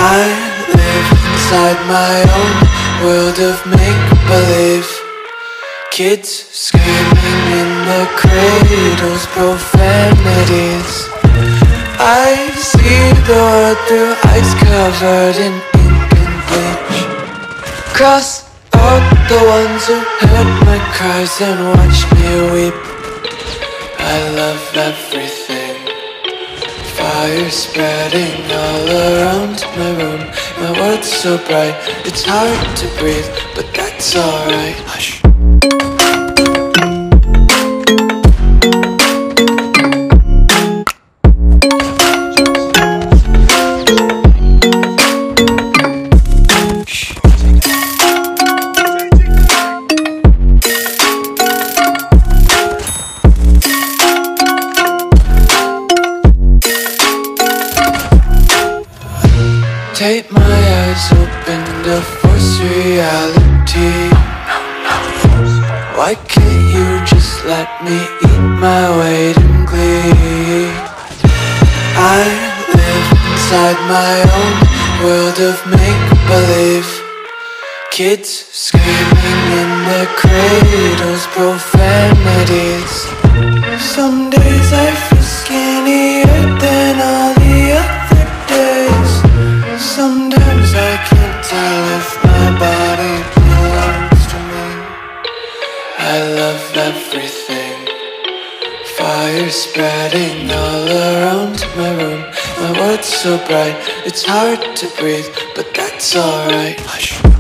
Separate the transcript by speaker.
Speaker 1: I live inside my own world of make-believe. Kids screaming in the cradles, profanities. I see the world through ice covered in ink and bleach. Cross out the ones who heard my cries and watched me weep. I love everything. Fire spreading all around my room. My world's so bright, it's hard to breathe, but that's alright. Hush. Take my eyes open to force reality. Why can't you just let me eat my weight in glee? I live inside my own world of make-believe. Kids screaming in their cradles, profanities. Some days I feel skinnier than all the other days. Sometimes I can't tell if my body belongs to me. I love everything. Fire spreading all around my room. My world's so bright, it's hard to breathe, but that's alright. Hush.